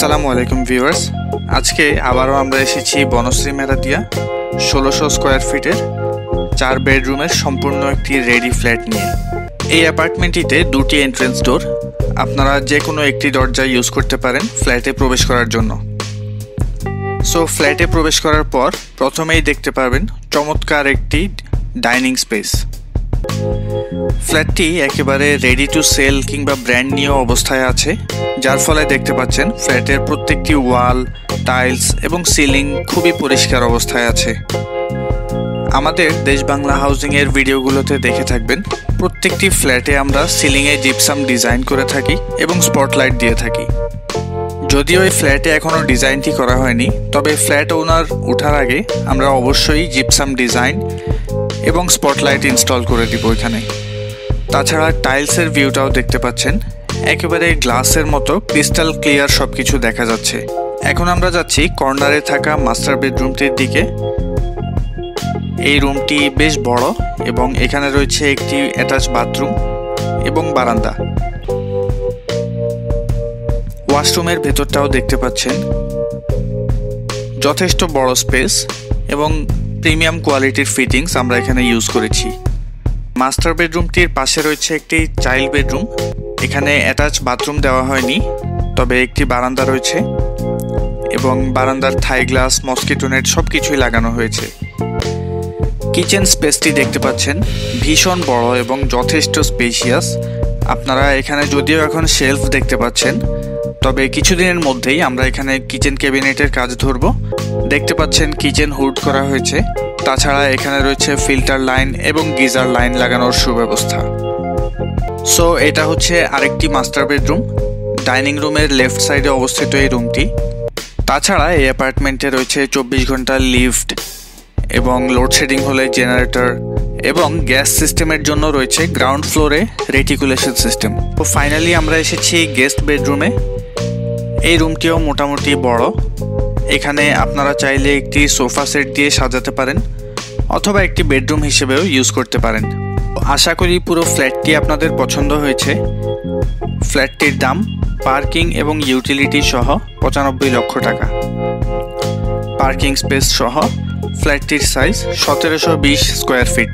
আসসালামু আলাইকুম ভিউয়ার্স, আজকে আবারও আমরা এসেছি বনশ্রী মেরাদিয়া 1600 স্কয়ার ফিটের 4 বেডরুমের সম্পূর্ণ একটি রেডি ফ্ল্যাট নিয়ে। এই অ্যাপার্টমেন্টটিতে দুটি এন্ট্রেন্স ডোর, আপনারা যে কোনো একটি দরজা ইউজ করতে পারেন ফ্ল্যাটে প্রবেশ করার জন্য। সো ফ্ল্যাটে প্রবেশ করার পর প্রথমেই দেখতে পাবেন চমৎকার একটি ডাইনিং স্পেস। ফ্ল্যাটটি একেবারে রেডি টু সেল কিংবা ব্র্যান্ড নিউ অবস্থায় আছে, যার ফলে দেখতে পাচ্ছেন ফ্ল্যাটের প্রত্যেকটি ওয়াল, টাইলস এবং সিলিং খুবই পরিষ্কার অবস্থায় আছে। আমাদের দেশ বাংলা হাউজিং এর ভিডিওগুলোতে দেখে থাকবেন প্রত্যেকটি ফ্ল্যাটে আমরা সিলিংয়ে জিপসাম ডিজাইন করে থাকি এবং স্পটলাইট দিয়ে থাকি। যদিও এই ফ্ল্যাটে এখনও ডিজাইনটি করা হয়নি, তবে ফ্ল্যাট ওনার ওঠার আগে আমরা অবশ্যই জিপসাম ডিজাইন এবং স্পটলাইট ইনস্টল করে দিব এখানে। তাছাড়া টাইলসের ভিউটাও দেখতে পাচ্ছেন, একেবারে গ্লাসের মতো ক্রিস্টাল ক্লিয়ার সব কিছু দেখা যাচ্ছে। এখন আমরা যাচ্ছি কর্নারে থাকা মাস্টার বেডরুমটির দিকে। এই রুমটি বেশ বড় এবং এখানে রয়েছে একটি অ্যাটাচ বাথরুম এবং বারান্দা। ওয়াশরুমের ভেতরটাও দেখতে পাচ্ছেন, যথেষ্ট বড় স্পেস এবং প্রিমিয়াম কোয়ালিটির ফিটিংস আমরা এখানে ইউজ করেছি। মাস্টার বেডরুমটির পাশে রয়েছে একটি চাইল্ড বেডরুম। এখানে অ্যাটাচ বাথরুম দেওয়া হয়নি, তবে একটি বারান্দা রয়েছে এবং বারান্দার থাই গ্লাস, মসকিটো নেট সব কিছুই লাগানো হয়েছে। কিচেন স্পেসটি দেখতে পাচ্ছেন ভীষণ বড় এবং যথেষ্ট স্পেশিয়াস। আপনারা এখানে যদিও এখন শেলফ দেখতে পাচ্ছেন, তবে কিছুদিনের মধ্যেই আমরা এখানে কিচেন ক্যাবিনেটের কাজ ধরব। দেখতে পাচ্ছেন কিচেন হুড করা হয়েছে, তাছাড়া এখানে রয়েছে ফিল্টার লাইন এবং গিজার লাইন লাগানোর সুব্যবস্থা। সো এটা হচ্ছে আরেকটি মাস্টার বেডরুম। ডাইনিং রুমের লেফট সাইডে অবস্থিত এই রুমটি। তাছাড়া এই অ্যাপার্টমেন্টে রয়েছে 24 ঘন্টার লিফট এবং লোডশেডিং হলে জেনারেটর এবং গ্যাস সিস্টেমের জন্য রয়েছে গ্রাউন্ড ফ্লোরে রেটিকুলেশন সিস্টেম। তো ফাইনালি আমরা এসেছি গেস্ট বেডরুমে। এই রুমটিও মোটামুটি বড়। এখানে আপনারা চাইলে একটি সোফা সেট দিয়ে সাজাতে পারেন অথবা একটি বেডরুম হিসেবেও ইউজ করতে পারেন। আশা করি পুরো ফ্ল্যাটটি আপনাদের পছন্দ হয়েছে। ফ্ল্যাটটির দাম পার্কিং এবং ইউটিলিটি সহ 95 লক্ষ টাকা। পার্কিং স্পেস সহ ফ্ল্যাটটির সাইজ 1720 স্কোয়ার ফিট।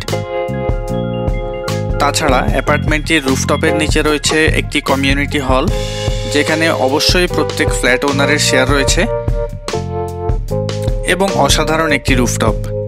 তাছাড়া অ্যাপার্টমেন্টটির রুফটপের নিচে রয়েছে একটি কমিউনিটি হল, যেখানে অবশ্যই প্রত্যেক ফ্ল্যাট ওনারের শেয়ার রয়েছে এবং অসাধারণ একটি রুফটপ।